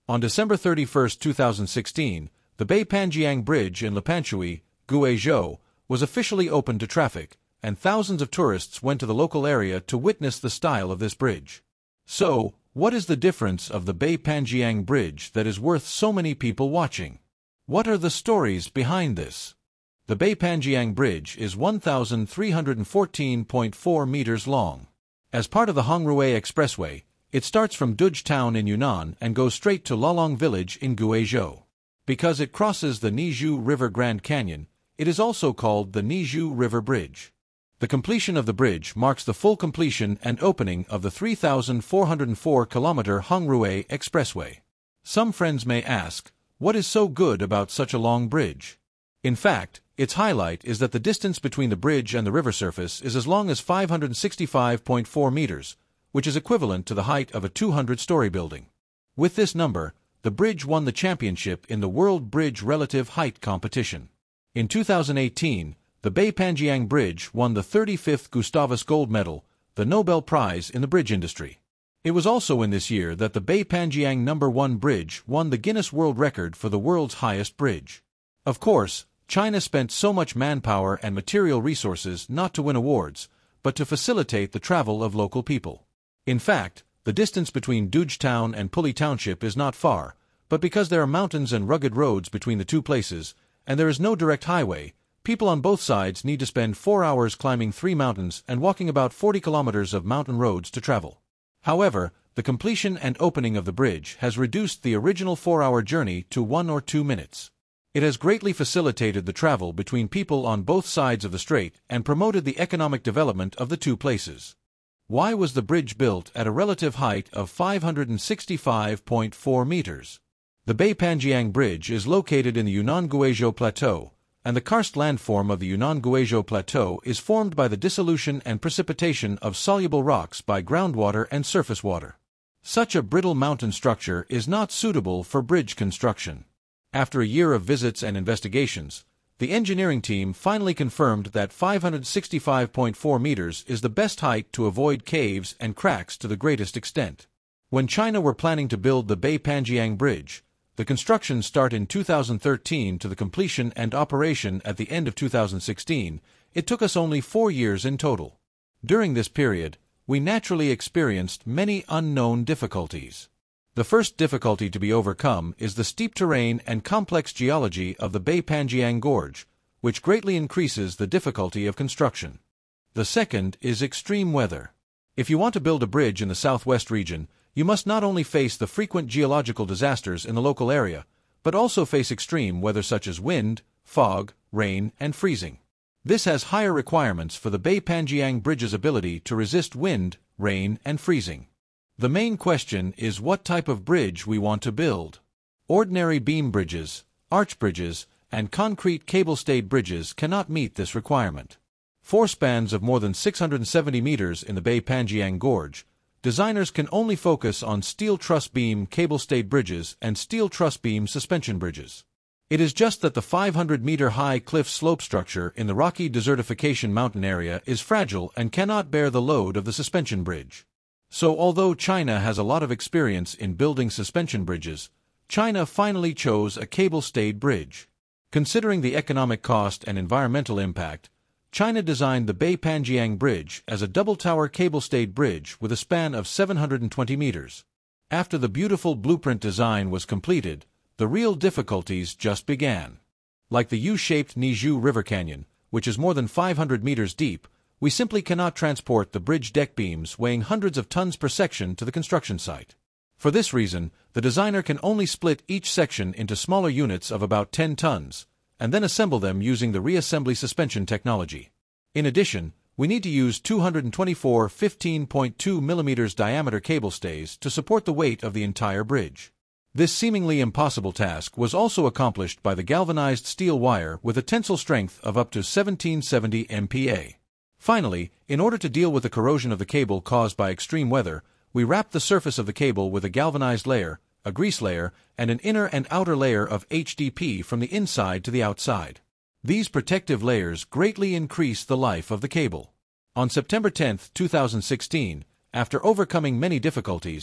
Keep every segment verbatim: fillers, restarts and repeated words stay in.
On December thirty-first, two thousand sixteen, the Beipan Bridge in Lipanshui, Guizhou, was officially opened to traffic, and thousands of tourists went to the local area to witness the style of this bridge. So, what is the difference of the Beipan Bridge that is worth so many people watching? What are the stories behind this? The Beipan Bridge is one thousand three hundred fourteen point four meters long. As part of the Hongrui Expressway, it starts from Duj town in Yunnan and goes straight to Lalong village in Guizhou. Because it crosses the Nizhu River Grand Canyon, it is also called the Nizhu River Bridge. The completion of the bridge marks the full completion and opening of the three thousand four hundred four kilometer Hongrui Expressway. Some friends may ask, what is so good about such a long bridge? In fact, its highlight is that the distance between the bridge and the river surface is as long as five hundred sixty-five point four meters, which is equivalent to the height of a two hundred story building. With this number, the bridge won the championship in the World Bridge Relative Height competition. In two thousand eighteen, the Beipan Bridge won the thirty-fifth Gustavus Gold Medal, the Nobel Prize in the bridge industry. It was also in this year that the Beipan number one bridge won the Guinness World Record for the world's highest bridge. Of course, China spent so much manpower and material resources not to win awards, but to facilitate the travel of local people. In fact, the distance between Duj town and Puli township is not far, but because there are mountains and rugged roads between the two places, and there is no direct highway, people on both sides need to spend four hours climbing three mountains and walking about forty kilometers of mountain roads to travel. However, the completion and opening of the bridge has reduced the original four-hour journey to one or two minutes. It has greatly facilitated the travel between people on both sides of the strait and promoted the economic development of the two places. Why was the bridge built at a relative height of five hundred sixty-five point four meters? The Beipan Bridge is located in the Yunnan-Guizhou Plateau, and the karst landform of the Yunnan-Guizhou Plateau is formed by the dissolution and precipitation of soluble rocks by groundwater and surface water. Such a brittle mountain structure is not suitable for bridge construction. After a year of visits and investigations, the engineering team finally confirmed that five hundred sixty-five point four meters is the best height to avoid caves and cracks to the greatest extent. When China were planning to build the Beipan Bridge, the construction start in two thousand thirteen to the completion and operation at the end of two thousand sixteen, it took us only four years in total. During this period, we naturally experienced many unknown difficulties. The first difficulty to be overcome is the steep terrain and complex geology of the Beipan Gorge, which greatly increases the difficulty of construction. The second is extreme weather. If you want to build a bridge in the southwest region, you must not only face the frequent geological disasters in the local area, but also face extreme weather such as wind, fog, rain, and freezing. This has higher requirements for the Beipan Bridge's ability to resist wind, rain, and freezing. The main question is what type of bridge we want to build. Ordinary beam bridges, arch bridges, and concrete cable-stayed bridges cannot meet this requirement. For spans of more than six hundred seventy meters in the Beipan Gorge, designers can only focus on steel truss beam cable-stayed bridges and steel truss beam suspension bridges. It is just that the five hundred meter high cliff slope structure in the rocky desertification mountain area is fragile and cannot bear the load of the suspension bridge. So although China has a lot of experience in building suspension bridges, China finally chose a cable-stayed bridge. Considering the economic cost and environmental impact, China designed the Beipan Bridge as a double-tower cable-stayed bridge with a span of seven hundred twenty meters. After the beautiful blueprint design was completed, the real difficulties just began. Like the U-shaped Nizhu River Canyon, which is more than five hundred meters deep, we simply cannot transport the bridge deck beams weighing hundreds of tons per section to the construction site. For this reason, the designer can only split each section into smaller units of about ten tons, and then assemble them using the reassembly suspension technology. In addition, we need to use two hundred twenty-four fifteen point two millimeter diameter cable stays to support the weight of the entire bridge. This seemingly impossible task was also accomplished by the galvanized steel wire with a tensile strength of up to seventeen seventy M P A. Finally, in order to deal with the corrosion of the cable caused by extreme weather, we wrapped the surface of the cable with a galvanized layer, a grease layer, and an inner and outer layer of H D P from the inside to the outside. These protective layers greatly increase the life of the cable. On September tenth, two thousand sixteen, after overcoming many difficulties,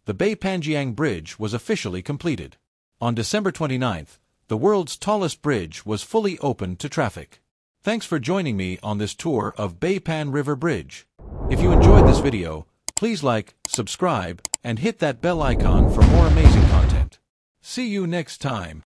the Beipan Bridge was officially completed. On December twenty-ninth, the world's tallest bridge was fully opened to traffic. Thanks for joining me on this tour of Beipan River Bridge. If you enjoyed this video, please like, subscribe, and hit that bell icon for more amazing content. See you next time.